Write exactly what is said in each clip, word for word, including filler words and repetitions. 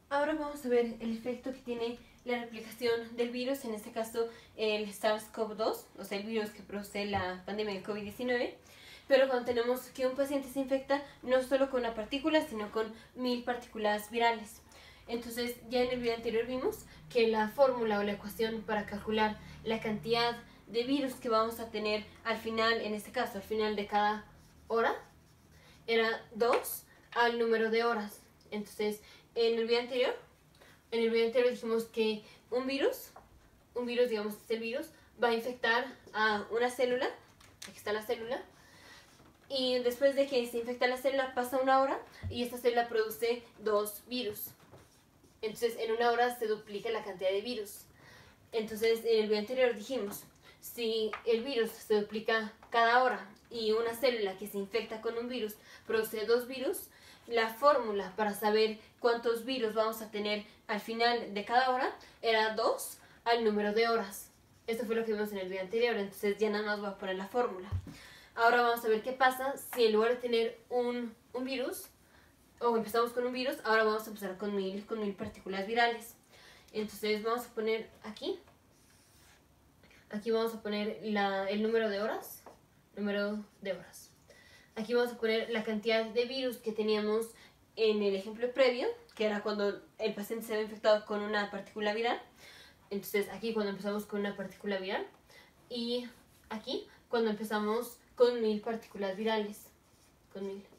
Ahora vamos a ver el efecto que tiene la replicación del virus, en este caso el SARS-CoV dos, o sea, el virus que produce la pandemia de COVID diecinueve. Pero cuando tenemos que un paciente se infecta no solo con una partícula, sino con mil partículas virales. Entonces, ya en el video anterior vimos que la fórmula o la ecuación para calcular la cantidad de virus que vamos a tener al final, en este caso, al final de cada hora, era dos al número de horas. Entonces, en el video anterior, en el video anterior dijimos que un virus, un virus, digamos, este virus, va a infectar a una célula, aquí está la célula, y después de que se infecta la célula pasa una hora y esta célula produce dos virus. Entonces, en una hora se duplica la cantidad de virus. Entonces, en el video anterior dijimos, si el virus se duplica cada hora y una célula que se infecta con un virus produce dos virus, la fórmula para saber cuántos virus vamos a tener al final de cada hora era dos al número de horas. Esto fue lo que vimos en el video anterior, entonces ya nada más voy a poner la fórmula. Ahora vamos a ver qué pasa si en lugar de tener un, un virus, o empezamos con un virus, ahora vamos a empezar con mil, con mil partículas virales. Entonces vamos a poner aquí, aquí vamos a poner la, el número de horas, número de horas. Aquí vamos a poner la cantidad de virus que teníamos en el ejemplo previo, que era cuando el paciente se había infectado con una partícula viral. Entonces aquí cuando empezamos con una partícula viral, y aquí cuando empezamos con mil partículas virales, con mil.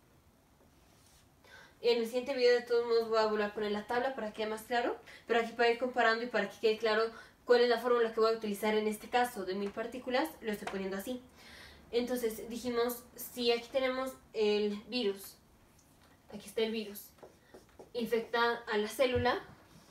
En el siguiente video de todos modos voy a volver a poner la tabla para que quede más claro, pero aquí para ir comparando y para que quede claro cuál es la fórmula que voy a utilizar en este caso de mil partículas, lo estoy poniendo así. Entonces dijimos, si aquí tenemos el virus, aquí está el virus, infecta a la célula,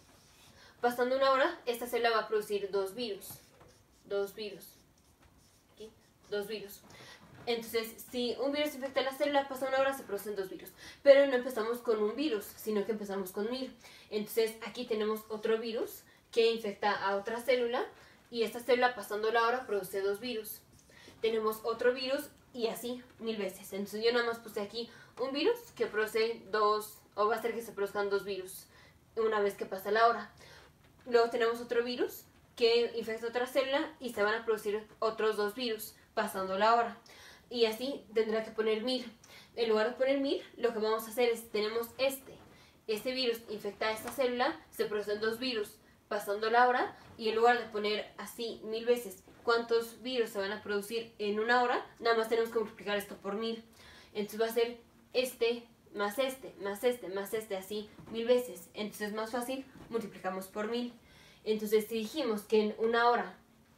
pasando una hora, esta célula va a producir dos virus, dos virus, aquí, dos virus. Entonces, si un virus infecta a la célula, pasa una hora, se producen dos virus. Pero no empezamos con un virus, sino que empezamos con mil. Entonces, aquí tenemos otro virus que infecta a otra célula y esta célula, pasando la hora, produce dos virus. Tenemos otro virus y así, mil veces. Entonces, yo nada más puse aquí un virus que produce dos, o va a hacer que se produzcan dos virus una vez que pasa la hora. Luego tenemos otro virus que infecta a otra célula y se van a producir otros dos virus pasando la hora. Y así tendrá que poner mil. En lugar de poner mil, lo que vamos a hacer es, tenemos este. Este virus infecta a esta célula, se producen dos virus pasando la hora, y en lugar de poner así mil veces cuántos virus se van a producir en una hora, nada más tenemos que multiplicar esto por mil. Entonces va a ser este más este, más este, más este, así mil veces. Entonces es más fácil, multiplicamos por mil. Entonces si dijimos que en una hora,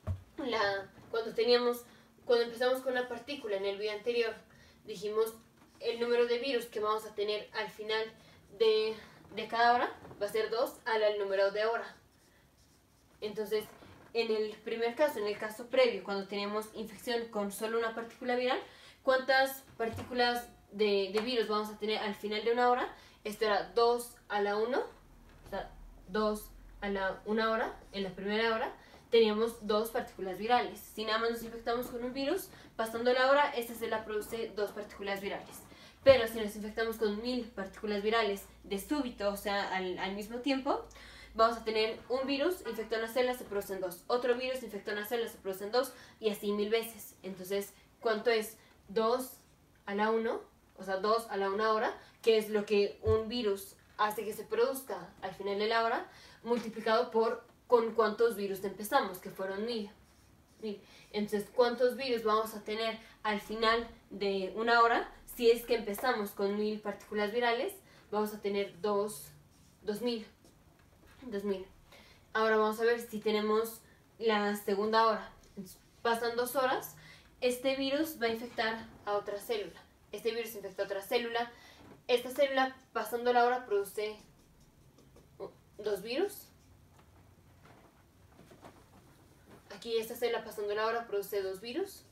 la, cuando teníamos... Cuando empezamos con una partícula en el video anterior, dijimos el número de virus que vamos a tener al final de, de cada hora va a ser dos al, al número de hora. Entonces, en el primer caso, en el caso previo, cuando teníamos infección con solo una partícula viral, ¿cuántas partículas de, de virus vamos a tener al final de una hora? Esto era dos a la uno, o sea, dos a la una hora, en la primera hora. Teníamos dos partículas virales. Si nada más nos infectamos con un virus, pasando la hora, esta célula produce dos partículas virales. Pero si nos infectamos con mil partículas virales de súbito, o sea, al, al mismo tiempo, vamos a tener un virus, infectó una célula, se producen dos. Otro virus, infectó una célula, se producen dos, y así mil veces. Entonces, ¿cuánto es? dos a la uno, o sea, dos a la una hora, que es lo que un virus hace que se produzca al final de la hora, multiplicado por con cuántos virus empezamos, que fueron mil. mil. Entonces, ¿cuántos virus vamos a tener al final de una hora? Si es que empezamos con mil partículas virales, vamos a tener dos, dos mil. dos mil. Ahora vamos a ver si tenemos la segunda hora. Entonces, pasan dos horas, este virus va a infectar a otra célula. Este virus infecta a otra célula. Esta célula, pasando la hora, produce dos virus. Aquí esta célula, pasando la hora, produce dos virus.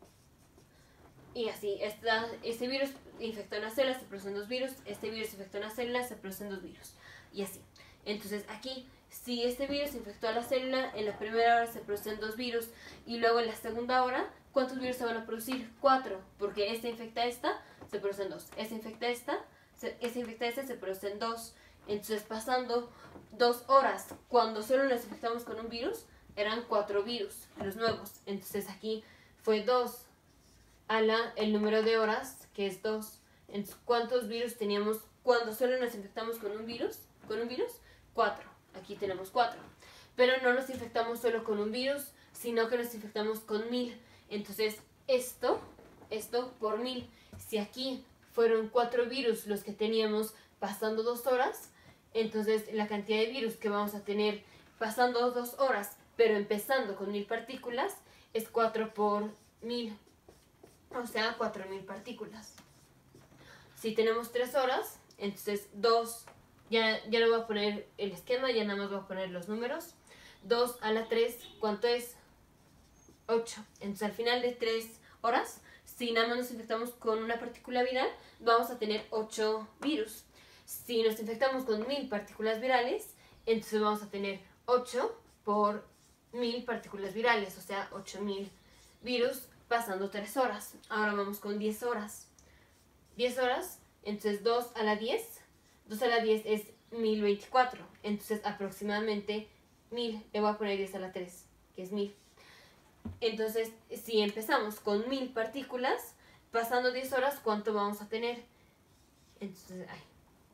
Y así, esta, este virus infecta una célula, se producen dos virus. Este virus infecta una célula, se producen dos virus. Y así. Entonces aquí, si este virus infectó a la célula, en la primera hora se producen dos virus. Y luego en la segunda hora, ¿cuántos virus se van a producir? Cuatro. Porque esta infecta a esta, se producen dos. Esta infecta a esta, esta infecta a esta, se producen dos. Entonces, pasando dos horas, cuando solo nos infectamos con un virus, eran cuatro virus, los nuevos. Entonces, aquí fue dos a la, el número de horas, que es dos. Entonces, ¿cuántos virus teníamos cuando solo nos infectamos con un virus? ¿Con un virus? cuatro. Aquí tenemos cuatro. Pero no nos infectamos solo con un virus, sino que nos infectamos con mil. Entonces, esto, esto por mil. Si aquí fueron cuatro virus los que teníamos pasando dos horas, entonces la cantidad de virus que vamos a tener pasando dos horas, pero empezando con mil partículas, es cuatro por mil. O sea, cuatro mil partículas. Si tenemos tres horas, entonces dos, ya, ya no voy a poner el esquema, ya nada más voy a poner los números. dos a la tres, ¿cuánto es? ocho. Entonces al final de tres horas, si nada más nos infectamos con una partícula viral, vamos a tener ocho virus. Si nos infectamos con mil partículas virales, entonces vamos a tener ocho por mil partículas virales, o sea, ocho mil virus pasando tres horas. Ahora vamos con diez horas. diez horas, entonces dos a la diez. dos a la diez es mil veinticuatro. Entonces aproximadamente mil. Le voy a poner diez a la tres, que es mil. Entonces, si empezamos con mil partículas, pasando diez horas, ¿cuánto vamos a tener? Entonces, ay.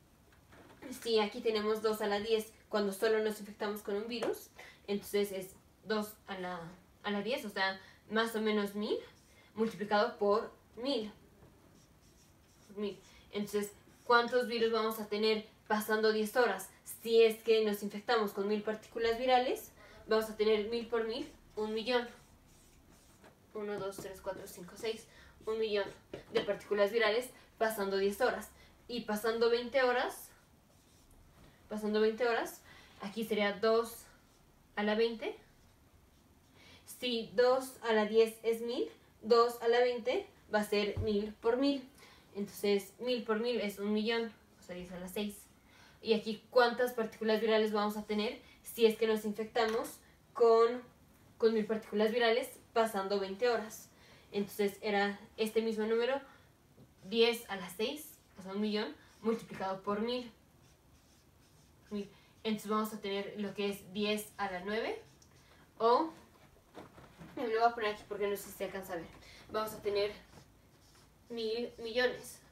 Si aquí tenemos dos a la diez cuando solo nos infectamos con un virus, entonces es dos a la, a la diez, o sea, más o menos mil, multiplicado por mil. mil. Entonces, ¿cuántos virus vamos a tener pasando diez horas? Si es que nos infectamos con mil partículas virales, vamos a tener mil por mil, un millón. uno, dos, tres, cuatro, cinco, seis, un millón de partículas virales pasando diez horas. Y pasando veinte horas, pasando veinte horas, aquí sería dos a la veinte. Si dos a la diez es mil, dos a la veinte va a ser mil por mil. Entonces, mil por mil es un millón, o sea, diez a la seis. Y aquí, ¿cuántas partículas virales vamos a tener si es que nos infectamos con, con mil partículas virales pasando veinte horas? Entonces, era este mismo número, diez a la seis, o sea, un millón, multiplicado por mil. Entonces, vamos a tener lo que es diez a la nueve, o, me lo voy a poner aquí porque no sé si se alcanza a ver, vamos a tener mil millones.